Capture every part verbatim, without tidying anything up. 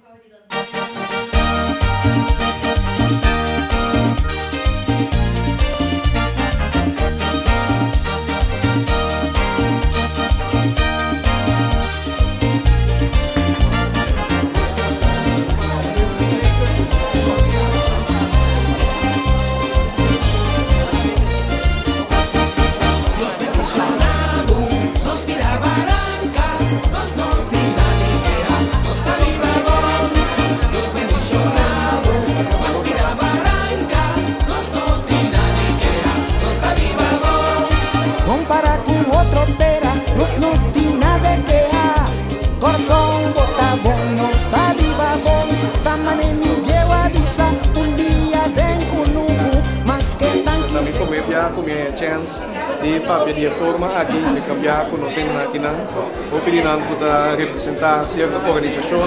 Come chance di fare di forma aqui de cambiar conhecendo aqui na opinião para representar certa organização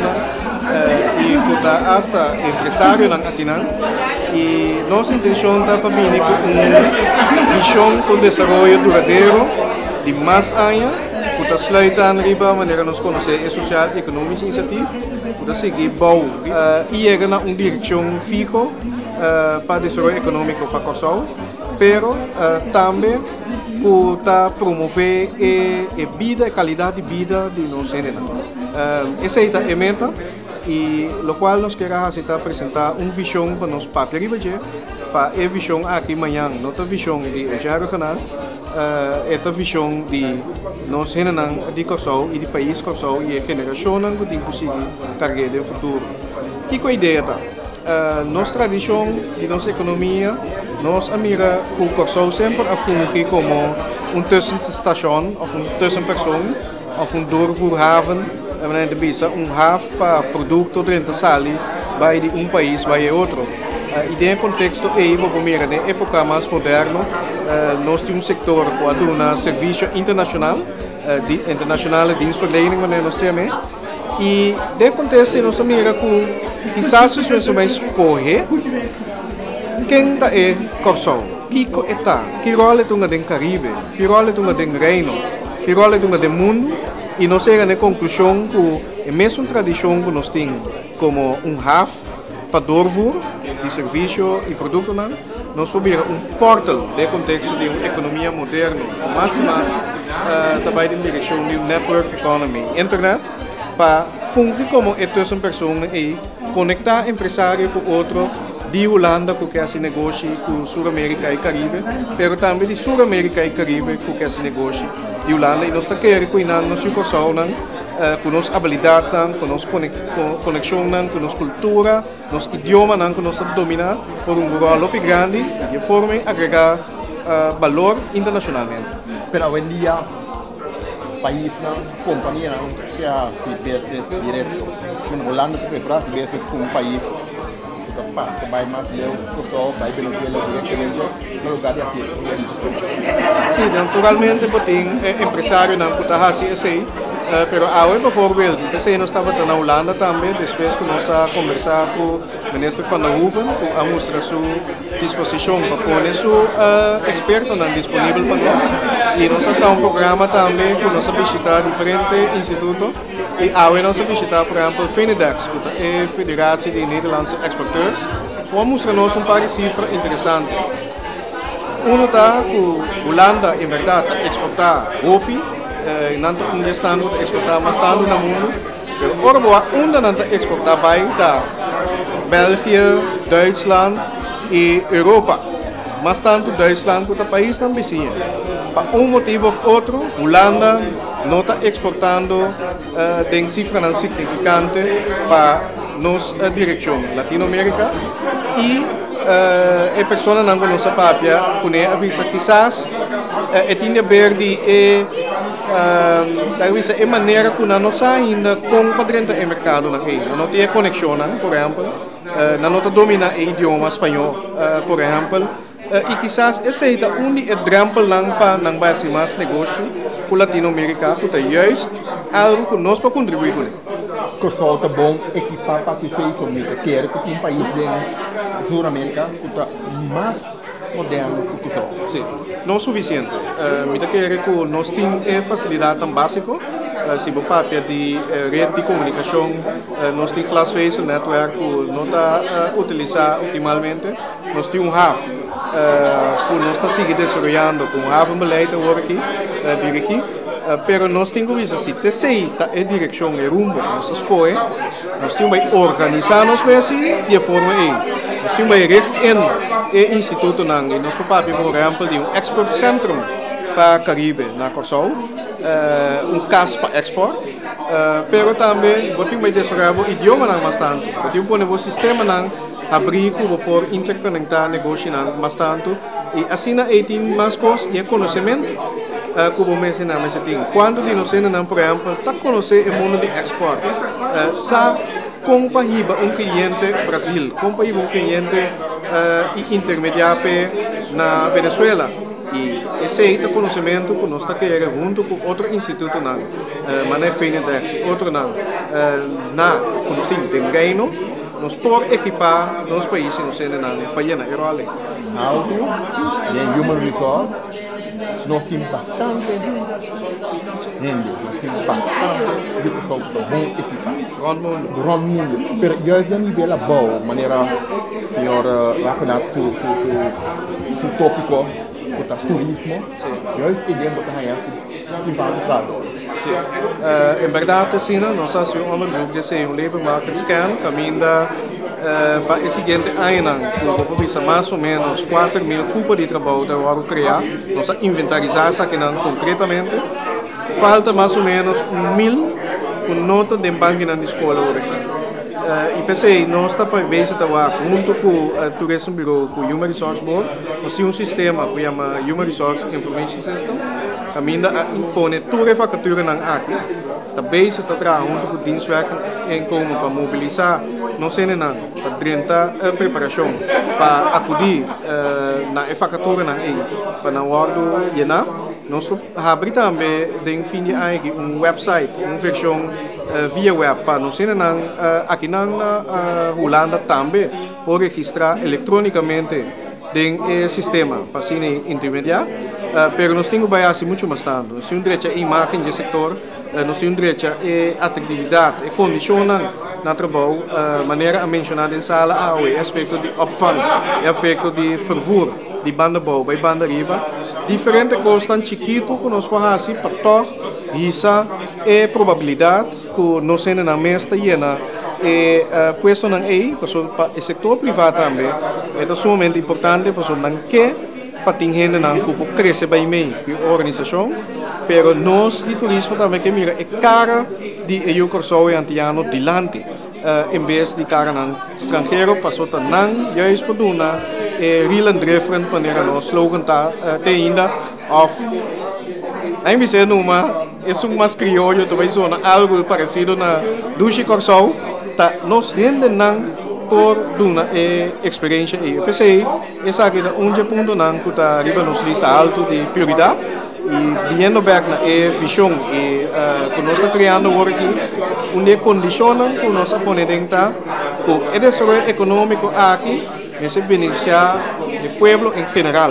e para hasta empresário na aqui na e nossa intenção da família com uma visão com desenvolvimento duradouro de mais anos para sluiten riba maneira nos conhecer social econômica iniciativa para seguir bom e chegar na uma direção fixa para desenvolvimento econômico para Kosovo. Pero uh, também para promover a vida, a qualidade de vida de nós. Uh, essa é a meta e o qual nós queremos apresentar uma visão para nós para para a visão aqui amanhã, nossa visão de Jaro Canal, uh, esta visão de nós de Kosovo e de país Kosovo e a geração que conseguir carregar no futuro. E com a ideia tá? Uh, nossa tradição de nossa economia, nós amira o Kosovo sempre a fungir como um tussenstation, ou um tussenpersoon, ou um doorvoerhaven, de bisa um haven para produto dentro sali, vai de um país vai a outro. Uh, e dentro do contexto aí, vamos ver na época mais moderna, uh, nós temos um setor que aduna serviço internacional, uh, de internacionale dienstverlening, wanneer nós temos. E dentro do contexto nós amira com quizás os meus mais correr quem está é Kosovo, que está, que rol é tunga den Caribe, que rol é tunga den Reino, que rol é tunga den mundo e nós chegamos na conclusão que a mesma tradição que nós temos como um hub para doorvoer de serviço e produto nós proberen um portal de contexto de uma economia moderna, mais e mais uh, também em direção de um network economy, internet para funcionar como é tussen pessoas e conectar empresário com outro de Holanda que quer se negócio com Sul-América e Caribe, mas também de Sul-América e Caribe que quer se negócio de Holanda e nós estamos querendo cuidar nossa situação com nossa habilidade, com nossa conexão, com nossa cultura, nosso idioma que nós dominamos por um rol grande e de forma a agregar uh, valor internacionalmente. Pero hoy en día país na companhia não se a business direto na Holanda se prepara business com um país que passa vai mais leu Kosovo vai Venezuela diretamente no lugar de aqui. Sim, naturalmente porque empresário não pode fazer assim. Uh, pero agora, por exemplo, eu não estava na Holanda também, depois que nós a conversar com o ministro Van der Hoeven, a mostrar sua disposição para pôr seu uh, experto disponível para nós. E nós temos um programa também que nós visitar diferentes institutos. E agora nós visitar, por exemplo, Fenedex, que é a Federação de Nederlandse Exporteurs, para mostrar-nos um par de cifras interessantes. Um está que a Holanda, em verdade, exporta roupa. Uh, nanti estando exportar mas estando no mundo, pero ora onde nanti exportar vai da België, Duitsland e Europa, mas tanto Duitsland quanto país não vizinho. Para um motivo ou outro, Holanda não está exportando uh, tem cifra não significante para nossa direção Latinoamérica e uh, a pessoa não conhece a papia, quando avisa quizás é tinha verde e talvez é maneira que não nós ainda compra dentro do mercado aqui, não tem conexão, por exemplo, não nós domina o idioma espanhol, por exemplo, e quizás esse é um exemplo para não base mais negócio com Latinoamérica, que é justo algo que nós podemos contribuir com ele. Kosovo é bom equipar para se fazer quer que um país da Sul-América está mais moderno que Kosovo. Sim, não é suficiente. Uh, me quer que nós temos facilidade tão básica uh, se o papel de uh, rede de comunicação, uh, nós temos glasvezel netwerk que não está uh, utilizado optimalmente, nós temos um H A V uh, que nós está seguindo desenvolvendo com um H A V beleid agora aqui, uh, dirigir, uh, pero nós temos que se T C I está em direção e rumbo nós escolhe, nós temos que organizar-nos mesmo de forma aí, nós temos que richten em instituto nang, e nós papel por exemplo de um export centrum para Caribe na Corsol, uh, um caso para export, uh, pero também botem mais desenvolver o idioma nang bastante, botem pôr o sistema nang abrir como por interconectar negócio nang bastante e assim na tem mais coisas e conhecimento, uh, como mencionar mas tem quando de nós nang por exemplo tá conhecer o mundo de export, uh, sabe como para um cliente Brasil, como para um cliente uh, intermediário na Venezuela. E esse é o conhecimento que nós queremos junto com outro instituto na uh, Mané Fenedex, outro na uh, na conhecimento de reino, nós por equipar nos países nos sendo na paína Euroale. Algo em Human Resource nós temos bastante gente, nós temos bastante de pessoas que vão equipar. Grande mundo. Grande mundo. Pero juist a nível boa, maneira senhor Rafael su su su su tópico para turismo, juist ideia para ganhar privado trabalho. Uh, em verdade, sim, nós fazemos um onderzoek de ser um labor market scan, caminha uh, para o seguinte ano, que precisa mais ou menos quatro mil cupos de trabalho de agora criar, nós inventarizar isso aqui concretamente, falta mais ou menos mil com nota de banco na escola hoje. Uh, e pensei, nós estamos para ver se junto com o Tourism Bureau, com o Human Resource Board, nós temos um sistema que chama Human Resource Information System, que ainda impõe toda a facatura na aqui. Também se está trabalhando junto com o dienstwerk em como para mobilizar, não sei nem nada, para treinar a preparação, para acudir uh, na facatura na aí, para não guardar llenar. Nós abrimos também, em fim de ano, um website, uma versão uh, via web, para nós uh, aqui na uh, Holanda também, por registrar eletronicamente o sistema, para assim intermediar, uh, pero nós temos que muito mais tanto. Nós temos direito à imagem do setor, uh, nós temos direito à atratividade, e condicionam na trabalho, uh, maneira a mencionar em sala, a o aspecto de opvang, o aspecto de fervoer, de banda boa, de banda riba, diferente coisas tão chiquito que nós podemos fazer para tornar isso é probabilidade que nós temos na mesa llena e uh, puesto não é para o setor privado também é sumamente importante para não que para ter gente não que cresce bem meio a organização, pero nós de turismo também que mira é cara de eu corso e antiano dilante uh, em vez de cara não estrangeiro passou tá não já é poduna é real and different maneira nós slogan tá uh, tem ainda of aí me sendo uma é um mais criollo talvez zona algo parecido na Dushi Corso tá nós rende não por duna e experiência e eu pensei essa aqui é um ponto não que tá arriba nos lista alto de prioridade e vindo back na e visão e uh, que nós está criando agora aqui onde condiciona que nós aponemos tá com o desenvolvimento econômico aqui nesse beneficiar o povo em geral.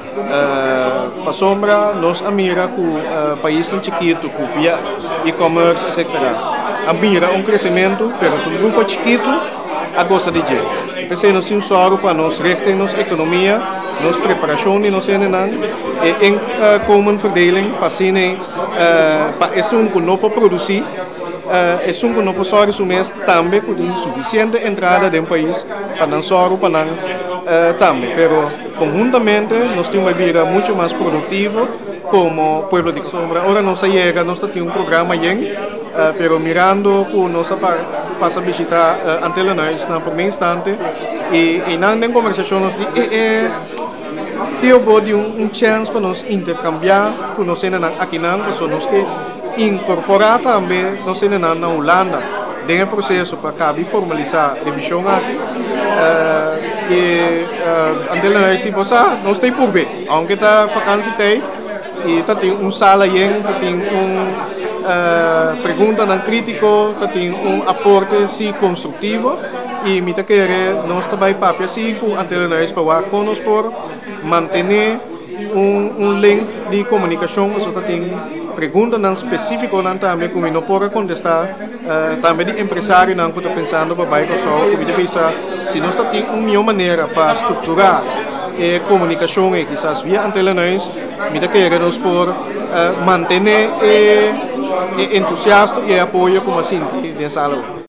Uh, para sombra, nós amira que o uh, país tão chiquito, com via e-commerce, etcétera. Amira um crescimento, mas um grupo chiquito a gosta de gente. Pensei nós temos só para nós rechter nossa economia, nossa preparação e nossa enan e em uh, common verdeling para cine para esse um que não pode produzir é uh, um que não pode só resumir também com suficiente entrada de um país para não só para não uh, também, pero conjuntamente nós temos uma vida muito mais produtiva como pueblo de sombra. Agora nós chega, nós temos um programa aí, uh, pero mirando que nós passa a visitar uh, ante nós na primeiro instante e e na conversação nós diz é eu vou de um, um chance para nós intercambiar com nós aqui na pessoa nós que incorporar também nós na na Holanda dentro do processo para caber formalizar a revisão aqui uh, e uh, ante nós se você nós tem por bem, aunque tá vacância tem e tá tem um sala aí, tá tem um Uh, pergunta não crítico, tem um aporte sim construtivo e me querer nós também papel sim ante nós para conosco por manter um, um link de comunicação, você tem pergunta não específica não também como não pode contestar uh, também de empresário não que está pensando para baixo só como de pensar se nós tem uma melhor maneira para estruturar a comunicação e quizás via antelenões me da querer nos por uh, manter e, e entusiasta e apoio como assim de salão.